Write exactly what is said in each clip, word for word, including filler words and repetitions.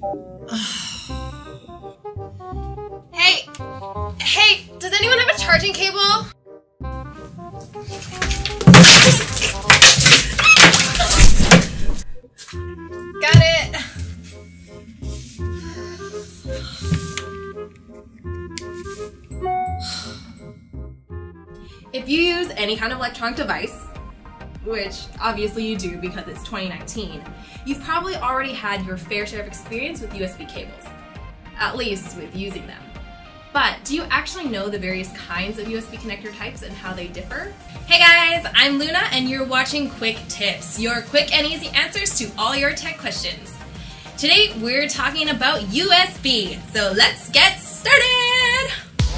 Hey! Hey! Does anyone have a charging cable? Got it! If you use any kind of electronic device, which obviously you do because it's twenty nineteen, you've probably already had your fair share of experience with U S B cables, at least with using them. But do you actually know the various kinds of U S B connector types and how they differ? Hey guys, I'm Luna and you're watching QuikTIPS, your quick and easy answers to all your tech questions. Today we're talking about U S B, so let's get started!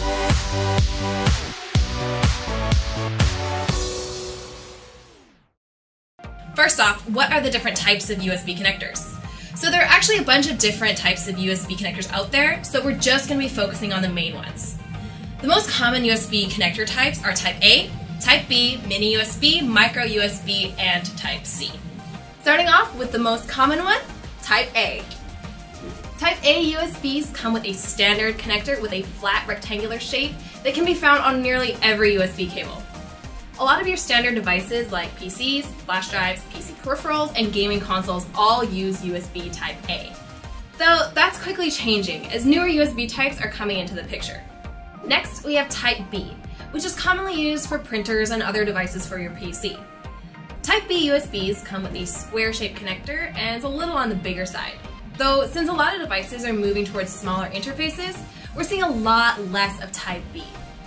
First off, what are the different types of U S B connectors? So there are actually a bunch of different types of U S B connectors out there, so we're just going to be focusing on the main ones. The most common U S B connector types are Type A, Type B, Mini U S B, Micro U S B, and Type C. Starting off with the most common one, Type A. Type A U S Bs come with a standard connector with a flat rectangular shape that can be found on nearly every U S B cable. A lot of your standard devices like P Cs, flash drives, P C peripherals, and gaming consoles all use U S B Type A. Though that's quickly changing as newer U S B types are coming into the picture. Next, we have Type B, which is commonly used for printers and other devices for your P C. Type B U S Bs come with a square-shaped connector and it's a little on the bigger side. Though since a lot of devices are moving towards smaller interfaces, we're seeing a lot less of Type B.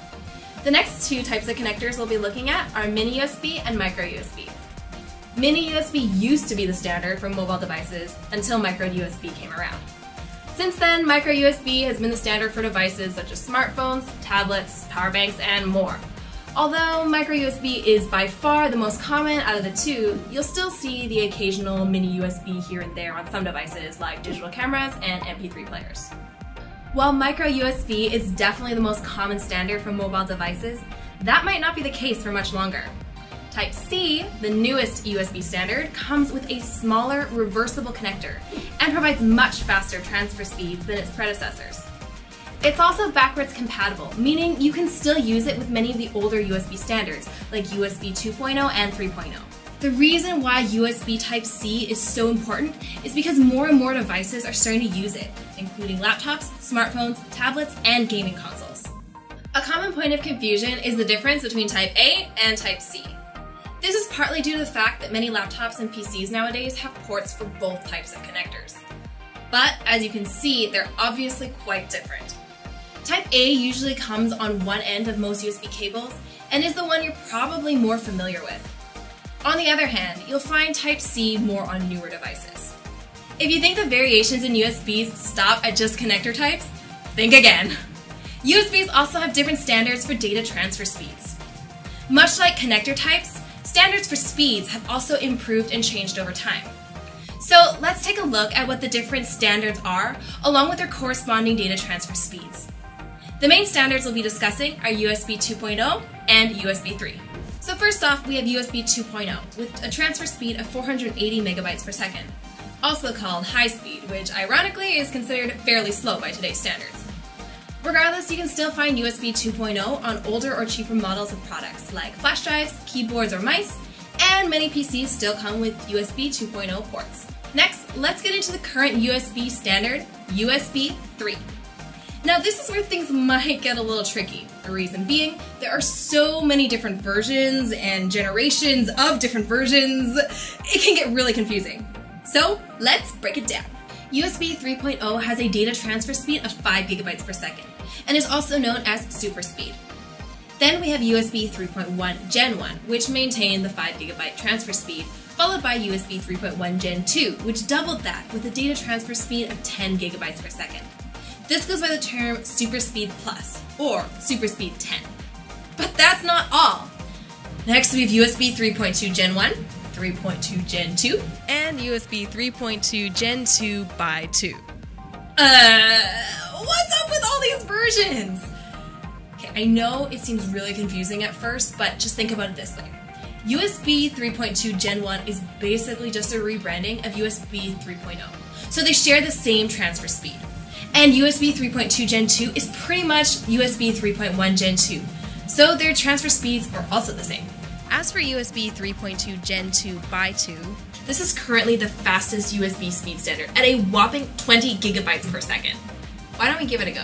The next two types of connectors we'll be looking at are Mini U S B and Micro U S B. Mini U S B used to be the standard for mobile devices until Micro U S B came around. Since then, Micro U S B has been the standard for devices such as smartphones, tablets, power banks, and more. Although Micro U S B is by far the most common out of the two, you'll still see the occasional Mini U S B here and there on some devices like digital cameras and M P three players. While Micro U S B is definitely the most common standard for mobile devices, that might not be the case for much longer. Type C, the newest U S B standard, comes with a smaller reversible connector and provides much faster transfer speeds than its predecessors. It's also backwards compatible, meaning you can still use it with many of the older U S B standards like U S B two point oh and three point oh. The reason why U S B Type C is so important is because more and more devices are starting to use it, including laptops, smartphones, tablets, and gaming consoles. A common point of confusion is the difference between Type A and Type C. This is partly due to the fact that many laptops and P Cs nowadays have ports for both types of connectors. But as you can see, they're obviously quite different. Type A usually comes on one end of most U S B cables and is the one you're probably more familiar with. On the other hand, you'll find Type C more on newer devices. If you think the variations in U S Bs stop at just connector types, think again. U S Bs also have different standards for data transfer speeds. Much like connector types, standards for speeds have also improved and changed over time. So let's take a look at what the different standards are, along with their corresponding data transfer speeds. The main standards we'll be discussing are U S B two point oh and U S B three. So first off, we have U S B two point oh with a transfer speed of four hundred eighty megabytes per second, also called high speed, which ironically is considered fairly slow by today's standards. Regardless, you can still find U S B two point oh on older or cheaper models of products like flash drives, keyboards, or mice, and many P Cs still come with U S B two point oh ports. Next, let's get into the current U S B standard, U S B three. Now this is where things might get a little tricky. The reason being, there are so many different versions and generations of different versions, it can get really confusing. So let's break it down. U S B three point oh has a data transfer speed of five gigabytes per second and is also known as super speed. Then we have U S B three point one Gen one, which maintained the five gigabyte transfer speed, followed by U S B three point one Gen two, which doubled that with a data transfer speed of ten gigabytes per second. This goes by the term Super Speed Plus, or Super Speed ten. But that's not all! Next we have U S B three point two Gen one, three point two Gen two, and U S B three point two Gen two by two. Uh, what's up with all these versions? Okay, I know it seems really confusing at first, but just think about it this way. U S B three point two Gen one is basically just a rebranding of U S B three point oh. so they share the same transfer speed. And U S B three point two Gen two is pretty much U S B three point one Gen two, so their transfer speeds are also the same. As for U S B three point two Gen two by two, this is currently the fastest U S B speed standard at a whopping twenty gigabytes per second. Why don't we give it a go?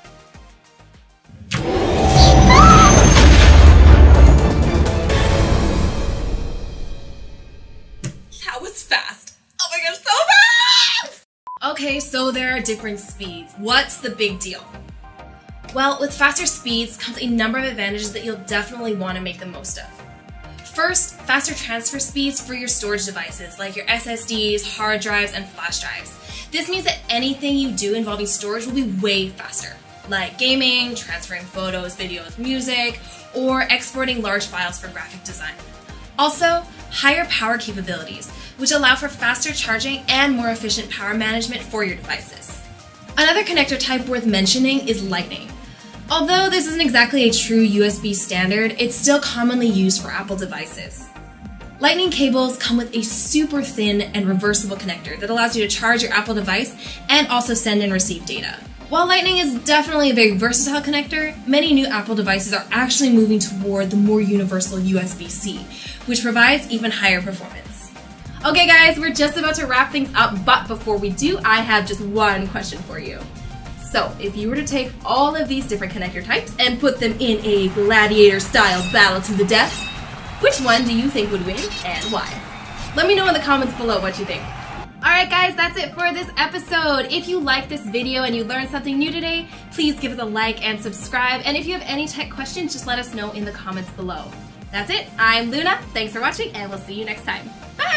That was fast. Oh my gosh, so fast! Okay, so there are different speeds. What's the big deal? Well, with faster speeds comes a number of advantages that you'll definitely want to make the most of. First, faster transfer speeds for your storage devices like your S S Ds, hard drives, and flash drives. This means that anything you do involving storage will be way faster, like gaming, transferring photos, videos, music, or exporting large files for graphic design. Also, higher power capabilities, which allow for faster charging and more efficient power management for your devices. Another connector type worth mentioning is Lightning. Although this isn't exactly a true U S B standard, it's still commonly used for Apple devices. Lightning cables come with a super thin and reversible connector that allows you to charge your Apple device and also send and receive data. While Lightning is definitely a very versatile connector, many new Apple devices are actually moving toward the more universal U S B C, which provides even higher performance. Okay guys, we're just about to wrap things up, but before we do, I have just one question for you. So, if you were to take all of these different connector types and put them in a gladiator-style battle to the death, which one do you think would win and why? Let me know in the comments below what you think. Alright guys, that's it for this episode. If you liked this video and you learned something new today, please give us a like and subscribe. And if you have any tech questions, just let us know in the comments below. That's it. I'm Luna. Thanks for watching, and we'll see you next time. Bye!